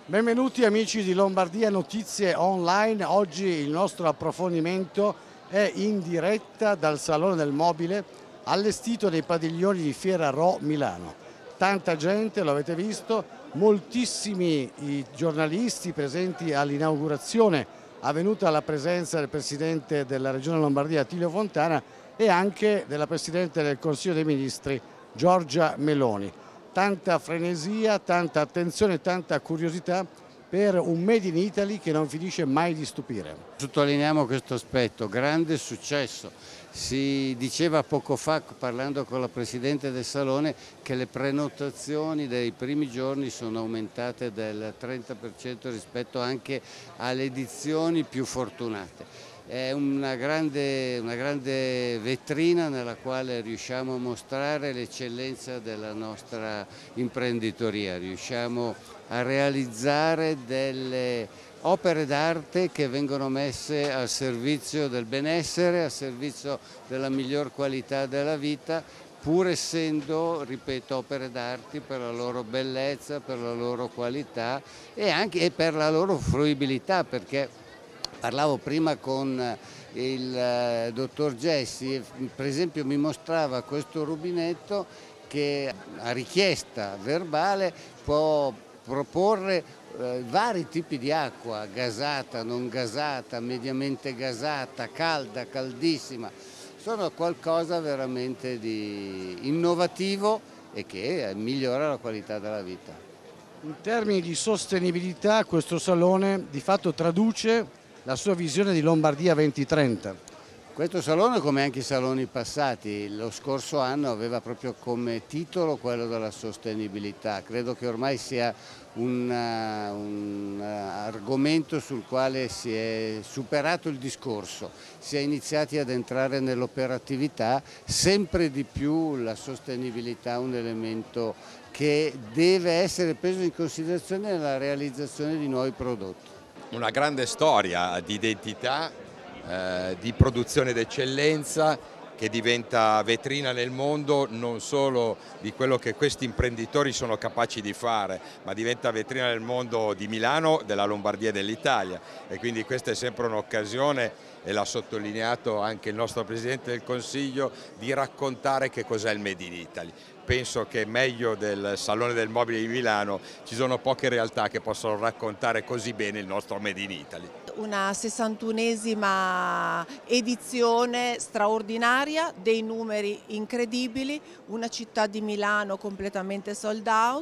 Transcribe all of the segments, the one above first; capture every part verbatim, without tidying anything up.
Benvenuti amici di Lombardia Notizie Online. Oggi il nostro approfondimento è in diretta dal Salone del Mobile allestito nei padiglioni di Fiera Rho Milano. Tanta gente, lo avete visto, moltissimi i giornalisti presenti all'inaugurazione avvenuta alla presenza del Presidente della Regione Lombardia Attilio Fontana e anche della Presidente del Consiglio dei Ministri Giorgia Meloni. Tanta frenesia, tanta attenzione, tanta curiosità per un Made in Italy che non finisce mai di stupire. Sottolineiamo questo aspetto, grande successo. Si diceva poco fa, parlando con la Presidente del Salone, che le prenotazioni dei primi giorni sono aumentate del trenta per cento rispetto anche alle edizioni più fortunate. È una grande, una grande vetrina nella quale riusciamo a mostrare l'eccellenza della nostra imprenditoria, riusciamo a realizzare delle opere d'arte che vengono messe al servizio del benessere, al servizio della miglior qualità della vita, pur essendo, ripeto, opere d'arte per la loro bellezza, per la loro qualità e anche e per la loro fruibilità, perché parlavo prima con il dottor Gessi, per esempio mi mostrava questo rubinetto che a richiesta verbale può proporre eh, vari tipi di acqua, gasata, non gasata, mediamente gasata, calda, caldissima. Sono qualcosa veramente di innovativo e che migliora la qualità della vita. In termini di sostenibilità questo salone di fatto traduce la sua visione di Lombardia duemilatrenta. Questo salone, come anche i saloni passati, lo scorso anno aveva proprio come titolo quello della sostenibilità. Credo che ormai sia un, un argomento sul quale si è superato il discorso, si è iniziati ad entrare nell'operatività, sempre di più la sostenibilità è un elemento che deve essere preso in considerazione nella realizzazione di nuovi prodotti. Una grande storia di identità, eh, di produzione d'eccellenza che diventa vetrina nel mondo non solo di quello che questi imprenditori sono capaci di fare, ma diventa vetrina nel mondo di Milano, della Lombardia e dell'Italia, e quindi questa è sempre un'occasione, e l'ha sottolineato anche il nostro Presidente del Consiglio, di raccontare che cos'è il Made in Italy. Penso che meglio del Salone del Mobile di Milano ci sono poche realtà che possono raccontare così bene il nostro Made in Italy. Una sessantunesima edizione straordinaria, dei numeri incredibili, una città di Milano completamente sold out.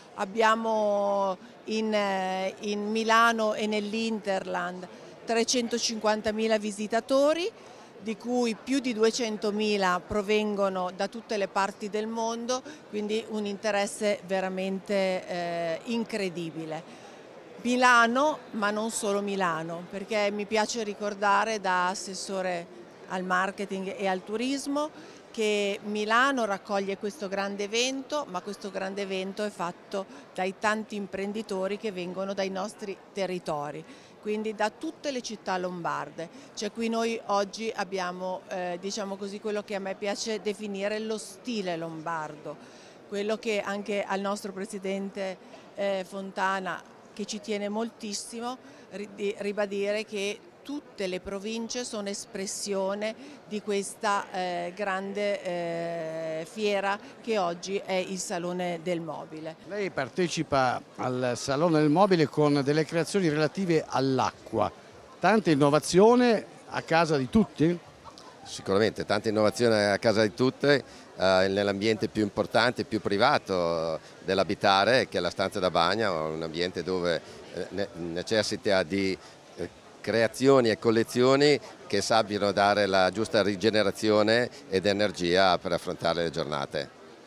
Abbiamo in, in Milano e nell'Interland trecentocinquantamila visitatori, di cui più di duecentomila provengono da tutte le parti del mondo, quindi un interesse veramente eh, incredibile. Milano, ma non solo Milano, perché mi piace ricordare da assessore al marketing e al turismo che Milano raccoglie questo grande evento, ma questo grande evento è fatto dai tanti imprenditori che vengono dai nostri territori, quindi da tutte le città lombarde. Cioè qui noi oggi abbiamo, eh, diciamo così, quello che a me piace definire lo stile lombardo, quello che anche al nostro Presidente eh, Fontana, che ci tiene moltissimo, ribadire che tutte le province sono espressione di questa eh, grande eh, fiera che oggi è il Salone del Mobile. Lei partecipa al Salone del Mobile con delle creazioni relative all'acqua. Tanta innovazione a casa di tutti? Sicuramente, tanta innovazione a casa di tutte, eh, nell'ambiente più importante, più privato dell'abitare, che è la stanza da bagno, un ambiente dove eh, necessita di eh, creazioni e collezioni che sappiano dare la giusta rigenerazione ed energia per affrontare le giornate.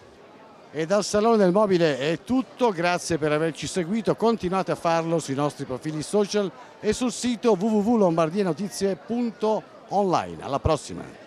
E dal Salone del Mobile è tutto, grazie per averci seguito, continuate a farlo sui nostri profili social e sul sito w w w punto lombardianotizie punto online. Alla prossima!